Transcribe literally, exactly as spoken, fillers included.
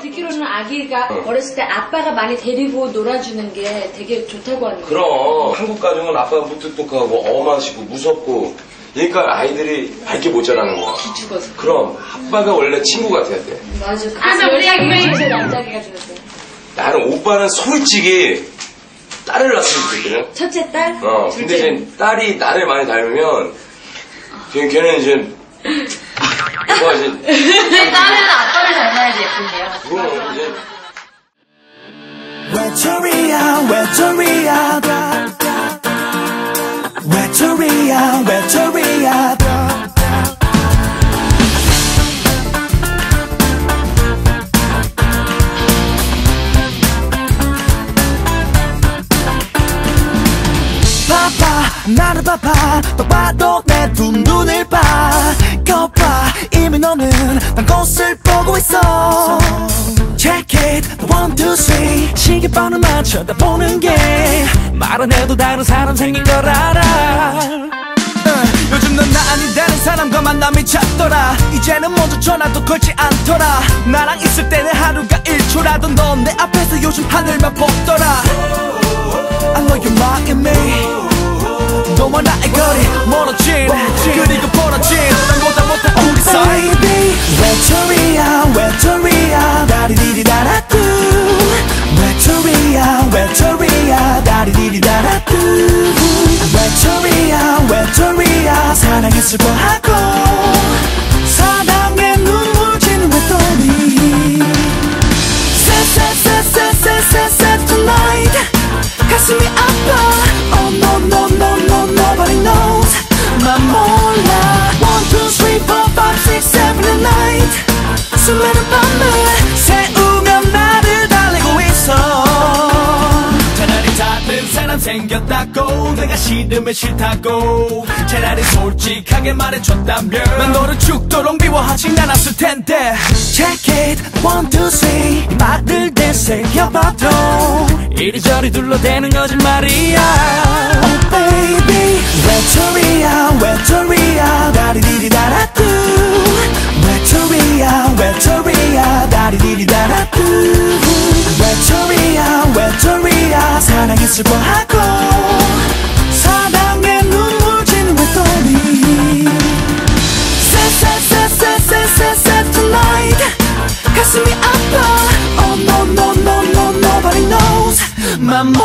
듣기로는 아기가 어. 어렸을 때 아빠가 많이 데리고 놀아주는 게 되게 좋다고 하는 거예요. 그럼 한국 가정은 아빠가 무뚝뚝하고 엄하시고 무섭고 그러니까 아이들이 밝게 못 자라는 거야. 기죽어서. 그럼 아빠가 원래 친구가 돼야 돼. 맞아. 그래서 우리 아기가 진짜 남자기가 좋았어요. 나는 오빠는 솔직히 딸을 낳았으면 좋겠거든. 첫째 딸? 어, 근데 이제 딸이 나를 많이 닮으면 걔, 걔는 이제 뭐가 이제 딸은 아빠를 닮아야지 예쁜데요. 그럼 이제 외톨이야 외톨이야 외톨이야 외톨이야 나를 봐봐 또 봐도 내 두 눈을 봐 거봐 이미 너는 난 꽃을 보고 있어 Check it one two three 시계번호만 쳐다보는 게 말 안 해도 다른 사람 생긴 걸 알아 uh, 요즘 넌 나 아닌 다른 사람과 만남이 잦더라 이제는 먼저 전화도 걸지 않더라 나랑 있을 때는 하루가 일 초라도 넌 내 앞에서 요즘 하늘만 보더라 I know you're mocking me 너와 나의 거리 멀어진 그리고 벌어진 넌보다 못한 우리 사이 Baby 외톨이야 외톨이야 다리디리다라뚜 외톨이야 외톨이야 다리디리다라뚜 외톨이야 외톨이야 사랑에 슬퍼하고 사랑에 눈물 지는 외톨이 Sad sad sad sad sad sad sad tonight 가슴이 아파 Oh no no no no nobody knows 난 몰라 One two three four five six seven and eight 수많은 밤을 새우며 나를 달래고 있어 차라리 다른 사람 생겼다고 내가 싫으면 싫다고 차라리 솔직하게 말해줬다면 난 너를 죽도록 미워하진 않았을 텐데 Check it one two three 말을 되새겨봐도 이리저리 둘러대는 거짓말이야 Oh baby 외톨이야 외톨이야 다리디리다라뚜 외톨이야 외톨이야 다리디리다라뚜 외톨이야 외톨이야 사랑에 슬퍼하고 사랑에 눈물 지는 외톨이 Sad sad sad sad sad sad tonight 가슴이 아파 Oh no no no no nobody knows 맘